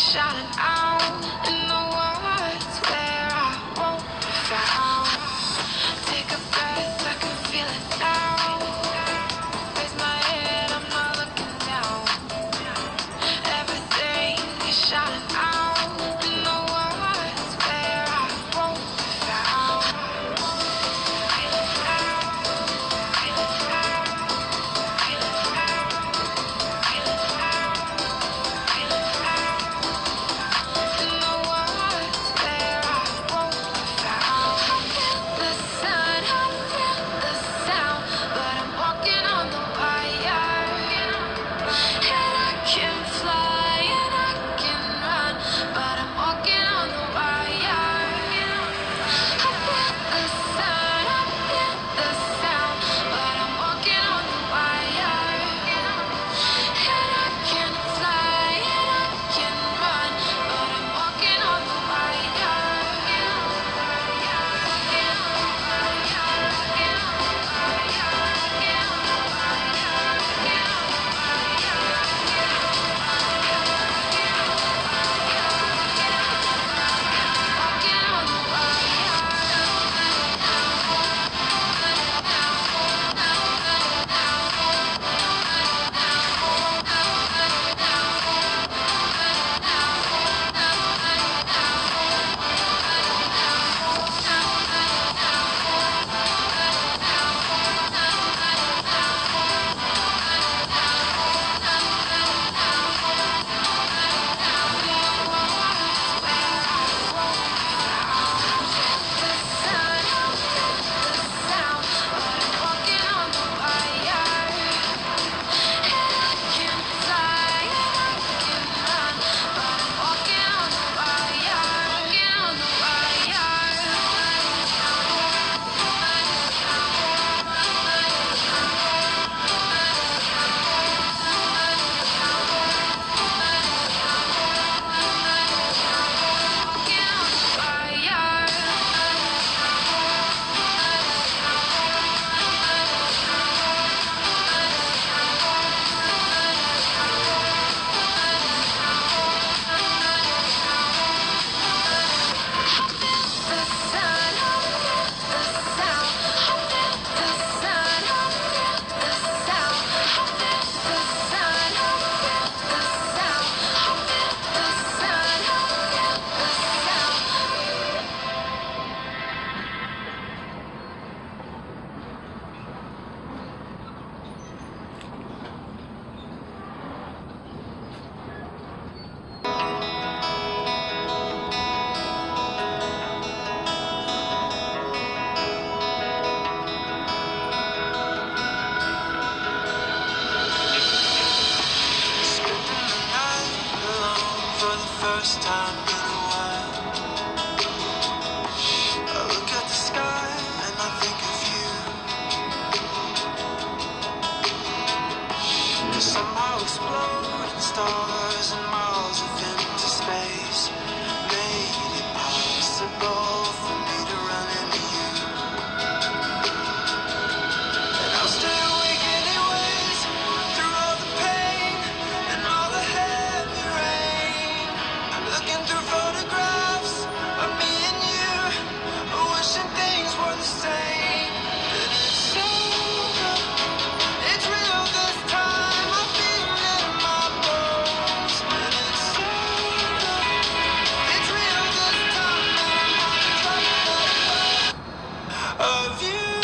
shining out in the woods where I won't be found. Take a breath, I can feel it now. Raise my head, I'm not looking down. Everything is shining out in the woods where I won't be found. Feel it now, feel it now, feel it now, feel it now, feel it now. In the woods where I won't be found. I feel the sun, I feel the sound, but I'm walking on the wire. And I can fly and I can run, but I'm walking on the wire. I feel the sun, I feel the sound, but I'm walking on the wire. And I can fly and I can run, but I'm walking on the First time in a while, I look at the sky and I think of you. Somehow exploding stars and miles of empty space made it possible for me to run into you. And I'll stay awake anyways, through all the pain and all the heavy rain. I'm looking through photographs of me and you, wishing things were the same. But it's over, it's real this time. I feel it in my bones. And it's over, it's real this time. And I'm on top of you.